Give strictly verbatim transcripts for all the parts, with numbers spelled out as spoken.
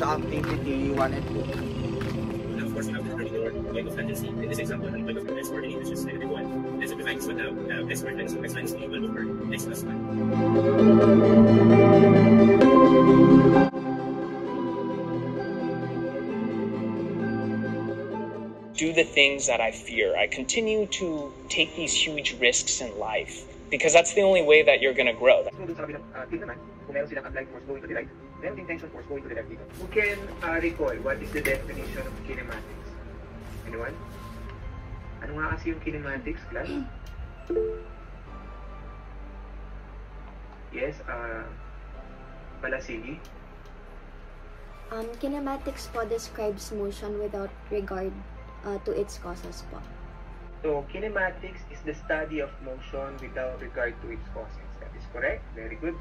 sa activity one and two. Of course, we have the terminator point of tendency. In this example, the point of x coordinate is just negative one. Then simplifying this one now, uh, x squared minus x minus equal over x plus one. Do the things that I fear. I continue to take these huge risks in life because that's the only way that you're going to grow. So, dun sa kabilang uh, team naman, kung meron silang applied force going to the right, meron din tension force going to the left dito. Who can uh, recall what is the definition of kinematics? Anyone? Ano nga kasi yung kinematics, class? Yes, uh, Palasili? Um, kinematics po describes motion without regard uh, to its causes po. So, kinematics is the study of motion without regard to its causes. That is correct. Very good.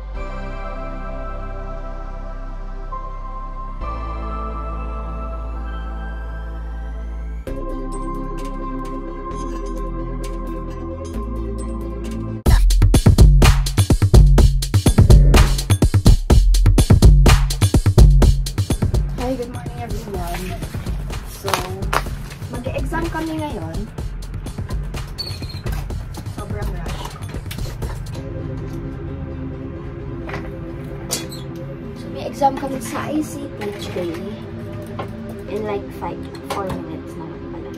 Hi, good morning everyone. So, mag-exam kami ngayon. Sobrang rush. So, may exam kami sa I C T today. In like five, four minutes naman pala.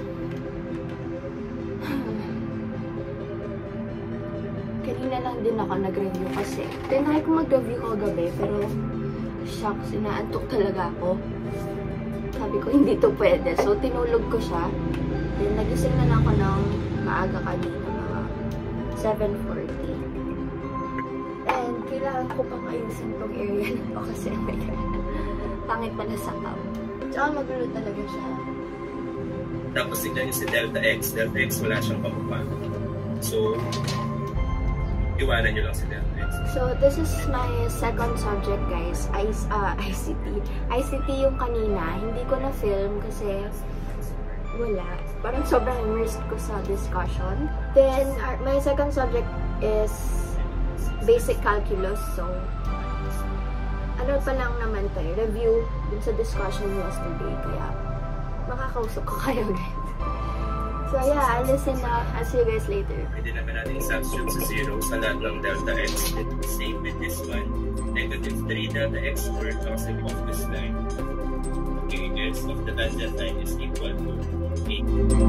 Kanina lang din ako nag-review kasi. Tinry ko mag-review kagabi pero shucks, inaantok talaga ako. Sabi ko, hindi to pwede. So, tinulog ko siya. Then, nagising na lang ako ng maaga kanina, mga seven forty. And, kailangan ko pang ayusin tong area na to kasi may pangit pa na sa kao. Tsaka magulo talaga siya. Tapos tignan nyo si Delta X. Delta X wala siyang pababa. So, iwanan nyo lang si Delta X. So, this is my second subject, guys. I, uh, I C T. I C T yung kanina. Hindi ko na-film kasi wala. Parang sobrang immersed ko sa discussion. Then, our, my second subject is basic calculus. So, ano pa lang naman tayo, review dun sa discussion yesterday. Kaya, makakausap ko kayo, guys. So yeah, I'll listen na. I'll see you guys later. Pwede naman natin substitute sa zero sa lahat ng delta x. Same with this one. Negative three delta x squared positive of this line. Okay, x of the tangent line is equal to eight.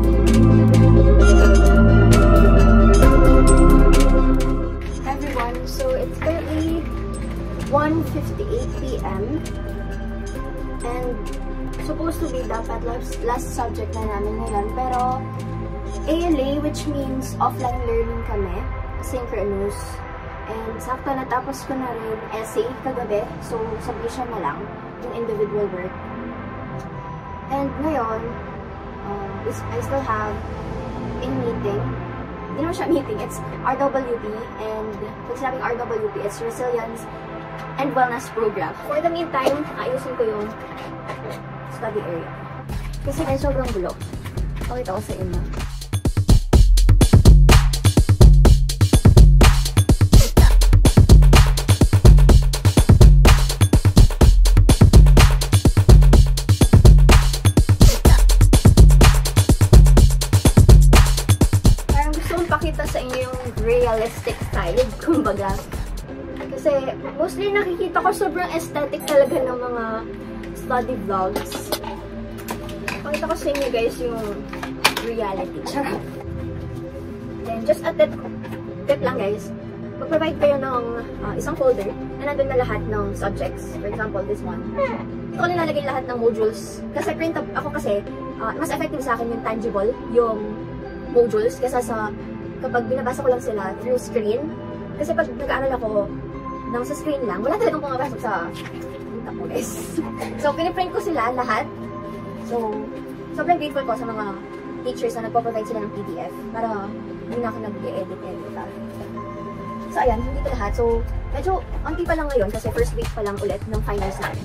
Everyone, so it's currently one fifty-eight p m and supposed to be dapat last, last subject na namin ngayon, pero A L A, which means offline learning kami, synchronous, and sakto natapos ko na rin essay kagabi, so submission na lang yung individual work. And ngayon, uh, I still have a meeting. Hindi naman siya meeting, it's R W P, and pag sinabing R W P, it's Resilience and Wellness Program. For the meantime, ayusin ko yung study area. Kasi ay sobrang gulo. Pakita ko sa inyo. Parang gusto kong pakita sa inyo yung realistic side, kumbaga. Kasi mostly nakikita ko sobrang aesthetic talaga ng mga study vlogs. Pakita ko sa inyo guys yung reality. Charot. Then just a tip, tip lang guys. Mag-provide kayo ng uh, isang folder na nandun na lahat ng subjects. For example, this one. Ito ko nilalagay lahat ng modules. Kasi print up ako kasi, uh, mas effective sa akin yung tangible, yung modules. Kasi sa, kapag binabasa ko lang sila through screen. Kasi pag nag-aaral ako nang sa screen lang, wala talagang pumapasok sa kita ko guys. So, piniprint ko sila lahat. So, sobrang grateful ko sa mga teachers na nagpo-provide sila ng P D F para hindi na ako nag-edit-edit. So, ayan, hindi ito lahat. So, medyo anti pa lang ngayon kasi first week pa lang ulit ng finals namin.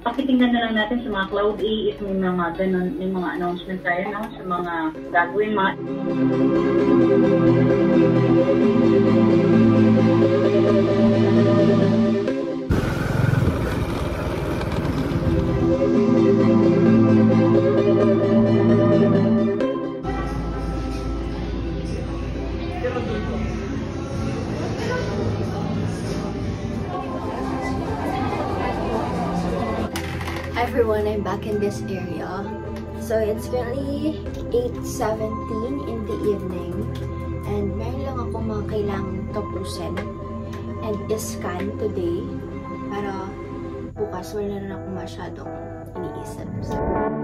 pakitingnan na lang natin sa mga Cloud A if may mga ganun, may mga announcement tayo, no? Sa mga gagawin, mga... Everyone, I'm back in this area. So it's currently eight seventeen in the evening and meron lang ako mga kailangang tapusin and iscan today para bukas wala na ako masyadong iniisip. So,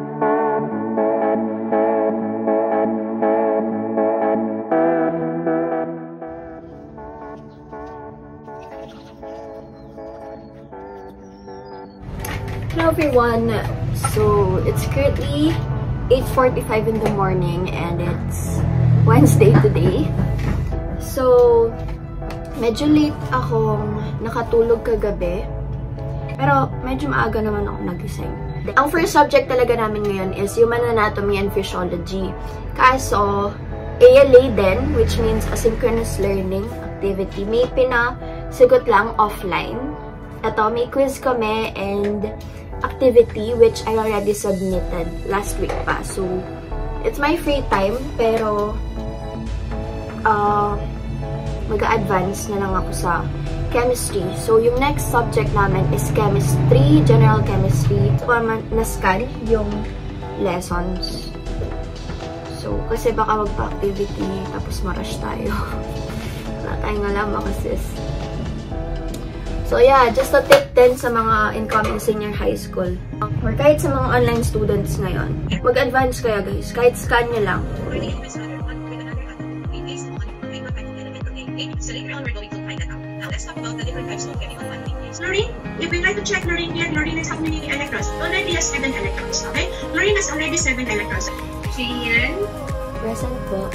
hello everyone, so it's currently eight forty-five in the morning and it's Wednesday today. So medyo late akong nakatulog kagabi pero medyo maaga naman ako nagising. Ang first subject talaga namin ngayon is Human Anatomy and Physiology. Kaso A L A din, which means Asynchronous Learning Activity, may pinasigot lang offline. Ito, may quiz kami and activity which I already submitted last week pa. So, it's my free time pero uh, mag-a-advance na lang ako sa chemistry. So, yung next subject namin is chemistry, general chemistry. So, na-scan yung lessons. So, kasi baka magpa-activity tapos ma-rush tayo. Wala tayong alam mga sis. So yeah, just a tip din sa mga incoming senior high school. Or kahit sa mga online students ngayon. Mag-advance kayo guys. Kahit scan nyo lang. So later on, we're going to find that out. Now, let's talk about the different types of chemical bonding. Fluorine, if we try to check fluorine here, fluorine has how many electrons? Already has seven electrons, okay? Fluorine has already seven electrons. Sian? Present po.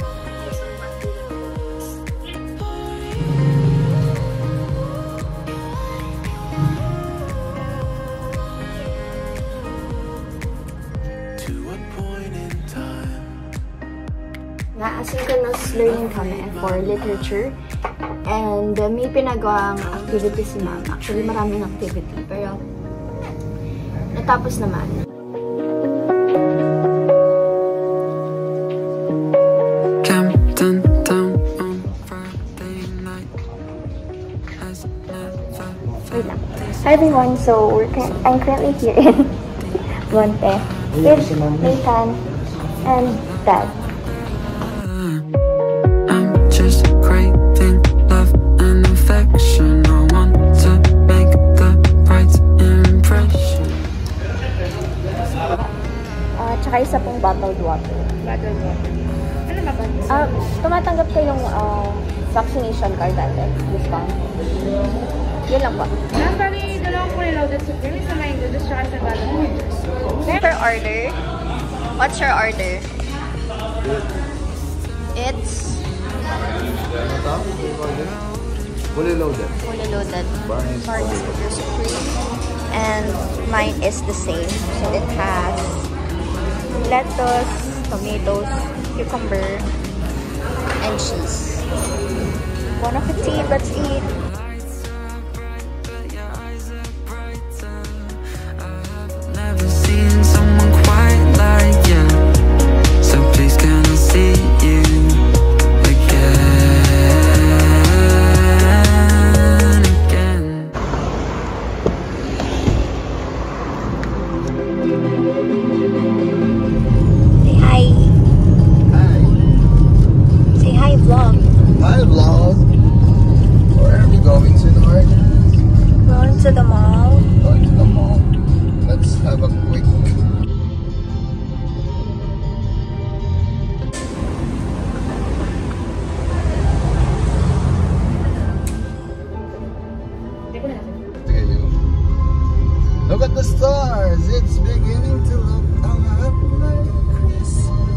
Na-asynchronous learning kami for literature and uh, may pinagawang activity si ma'am. Actually, maraming activity pero natapos naman. Wait lang. Hi everyone, so we're I'm currently here in Monte with Nathan and Dad. Tsaka isa pong bottled water. Bottled water. Ano ba ba? Uh, tumatanggap kayong uh, vaccination card natin. Discount. Yun lang po. Ma'am, bali, dalawang fully loaded supreme. Isa mango, just tsaka sa bottled water. Per order. What's your order? It's... Fully loaded. Fully loaded. Barney's Barney's Burger Supreme. And mine is the same. So it has lettuce, tomatoes, cucumber, and cheese. Bon appetit, let's eat! Never seen someone quite like you. So please can I see you again, again. Vlog. Hi vlog. Where are we going, sweetheart? Going to the mall. Going to the mall. Let's have a quick. Look at the stars. It's beginning to look a lot like Christmas.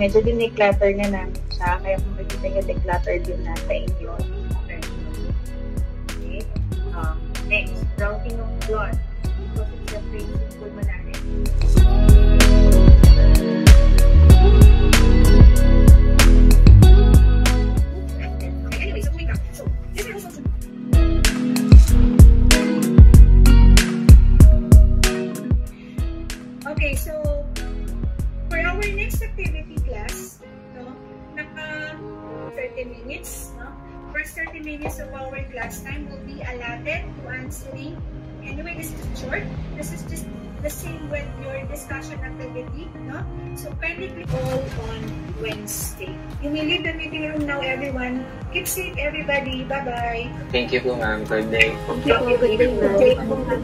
medyo din-declutter na namin siya. Kaya kung makikita nyo, declutter din na sa inyo. Okay. Um, next, routing of blood. Because it's a pretty simple manner. Anyway, so wake up. So, this is also okay, so for our next activity class, no, naka thirty minutes, no? First thirty minutes of our class time will be allotted to answering. Anyway, this is short. This is just the same with your discussion activity, no? So kindly click all on Wednesday. You may leave the meeting room now, everyone. Keep safe, everybody. Bye-bye. Thank you po, ma'am. Good day. Thank you po. Good day, ma'am.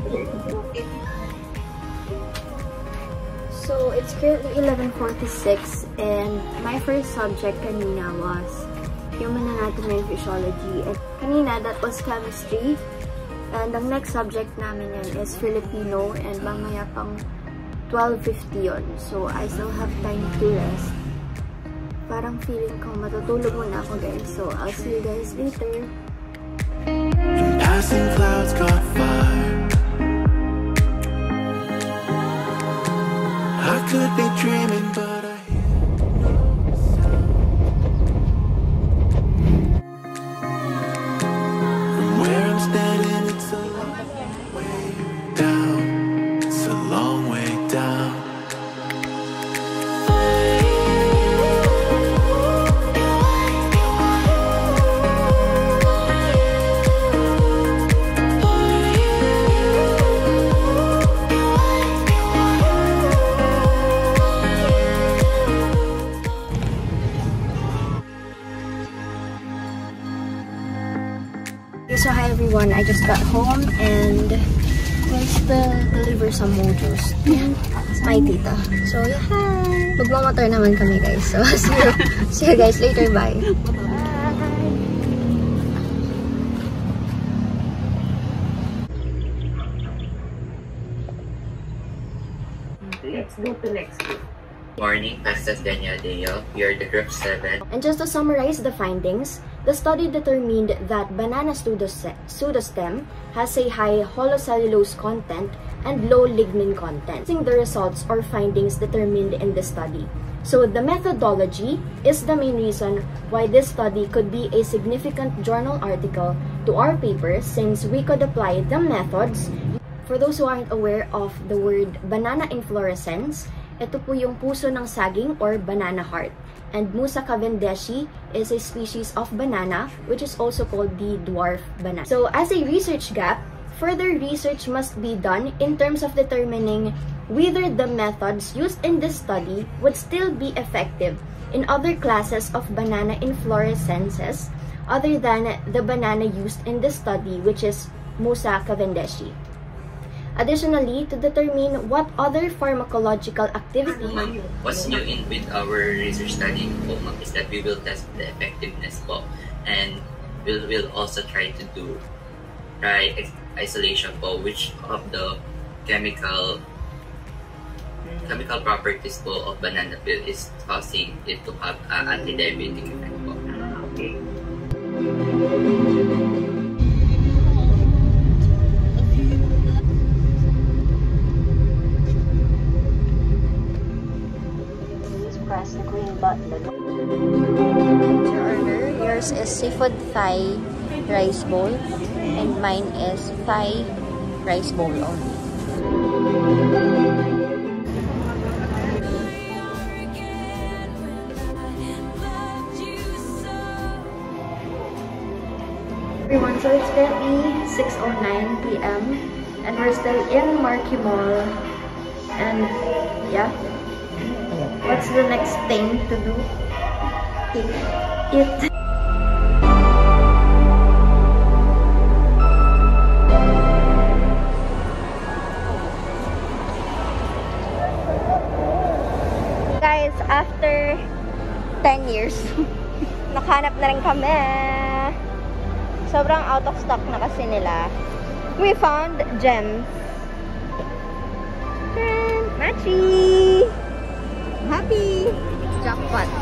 So, it's currently eleven forty-six and my first subject kanina was Human Anatomy and Physiology. And kanina, that was chemistry. And ang next subject namin yan is Filipino and mamaya pang twelve fifty yun. So, I still have time to rest. Parang feeling ko matutulog muna ako guys. So, I'll see you guys later. And passing clouds caught fire. I could be dreaming, but I from where I'm standing, it's a long way down. It's a long way down. So hi everyone, I just got home and we'll still deliver some mojos to my tita. So yeah, hi! Magmamotor naman kami guys. So see you, see you guys later, bye! Let's go to next group. Morning, Pastor Daniel Deo. We are the group seven. And just to summarize the findings, the study determined that banana pseudostem has a high holocellulose content and low lignin content. Using the results or findings determined in the study. So the methodology is the main reason why this study could be a significant journal article to our paper, since we could apply the methods. For those who aren't aware of the word banana inflorescence, ito po yung puso ng saging or banana heart. And Musa cavendishi is a species of banana which is also called the dwarf banana. So as a research gap, further research must be done in terms of determining whether the methods used in this study would still be effective in other classes of banana inflorescences other than the banana used in this study, which is Musa cavendishi. Additionally, to determine what other pharmacological activity... What's new in with our research study po, is that we will test the effectiveness po, and we'll, we'll also try to do try isolation po, which of the chemical chemical properties po of banana peel is causing it to have uh, anti-diabetic effect po. Okay. Press the green button. Your order, yours is seafood thigh rice bowl and mine is thigh rice bowl only. Everyone, so it's currently six oh nine p m and we're still in Marquee Mall, and yeah, what's the next thing to do? Eat. Eat. Guys, after ten years, nakahanap na rin kami. Sobrang out of stock na kasi nila. We found gems. Machi! Happy! Jackpot!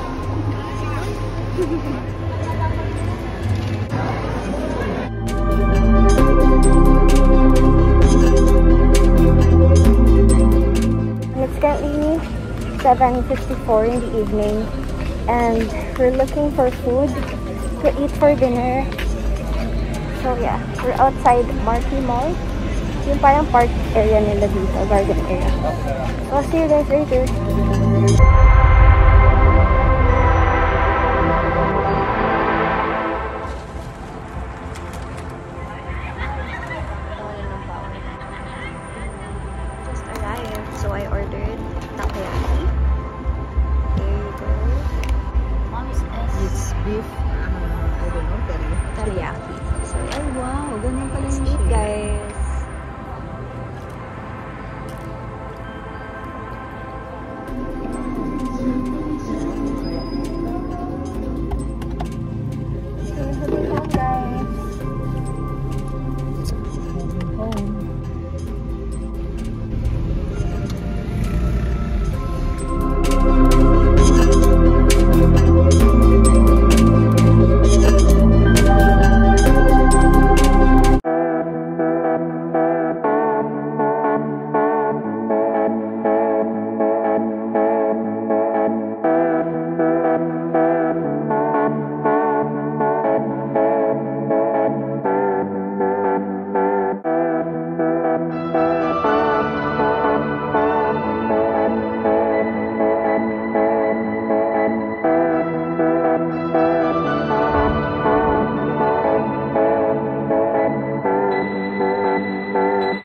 seven fifty-four in the evening. And we're looking for food to eat for dinner. So yeah, we're outside Marquee Mall. Yung parang park area nila dito, garden area. So I'll see you guys later.